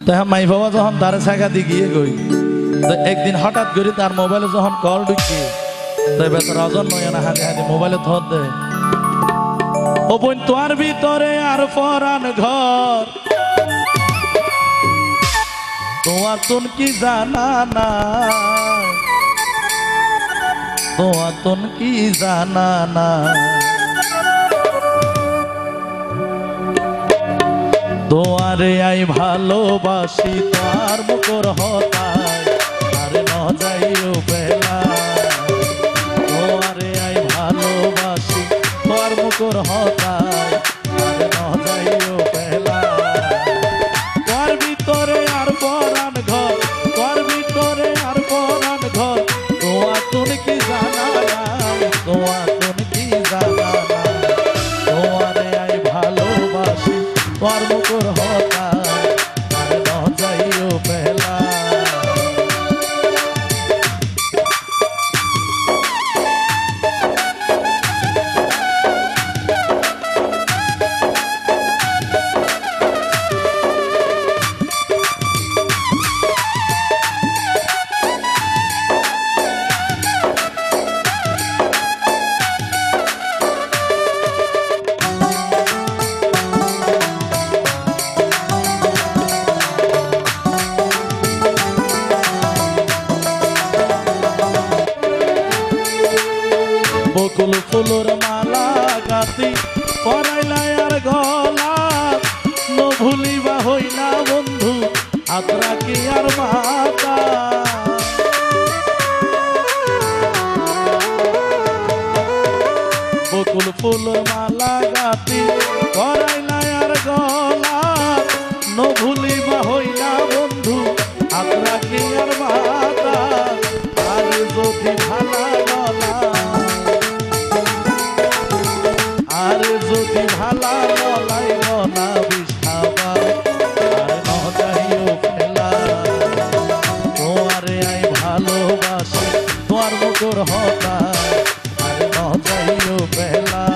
তখন মাই বাবা যখন তার ছাগা দিয়ে গিয়ে গই তো একদিন হঠাৎ করে তার মোবাইলে যখন কল ঢুকছে তো বেতার অজন নয় না হাতে হাতে মোবাইলে ধর দে ও বোন তোর ভিতরে আর পরান ঘর তোমার তুন কি জানা না তোমার তুন কি জানা না তোমারে আই ভালোবাসি তোমার মুখর হতায় আরে ন যাইও বেলা তোমারে আই ভালোবাসি তোমার মুখর হতায় আরে ন যাইও বেলা তোর ভিতরে আর পরান ঘর তোর ভিতরে আর পরান ঘর তোমার তুন কি জানা না তোমার তুন কি জানা না তোমারে আই ভালোবাসি তোমার মুখর হতায় আরে ন যাইও বেলা বকুল ফুলর মালা গাতি পরাইলাই আর গলা ন ভুলিবা হইলা বন্ধু আত্রা কি আর মাতা বকুল ফুলর মালা গাতি পরাইলাই আর গলা ন ভুলিবা হইলা বন্ধু আত্রা কি আর মাতা আর যদি ভালা গলা আরে যদি ভালা ললাই না বিষ্ঠাবা আরে ন যাইও ফেলা তোমারে আই ভালোবাসি তোমার মুখর হতায় আরে ন যাইও ফেলা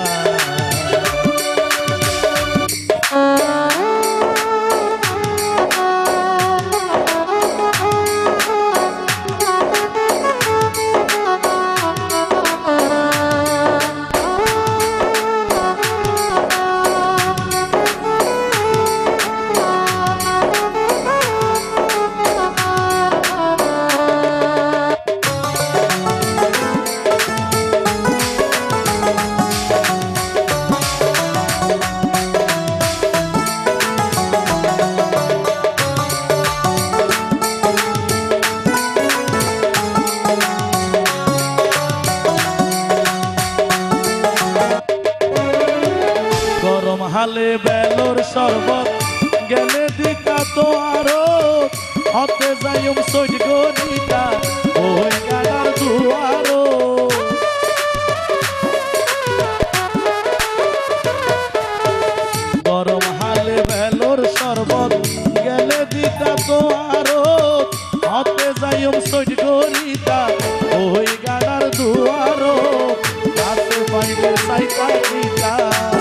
গরম হালে বেলোর শরবত গেলে দিকা তো আরো হতে যাইম সৈড গনিতা ওই গানার দুয়ারো গরম হালে বেলোর শরবত গেলে দিকা তো আরো হতে যাইম সৈড গনিতা ওই গানার দুয়ারো কাছে পাইলে সাইকা দিতা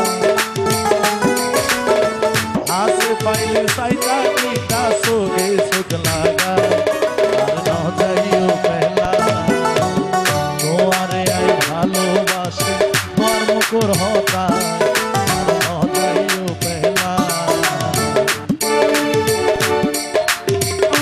आसे पाइले साइता की कासो गे सुख लागा আর ন যাইও বেলা তোমারে আই ভালোবাসি তোমার মুখর হতায় আর ন যাইও বেলা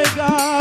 গান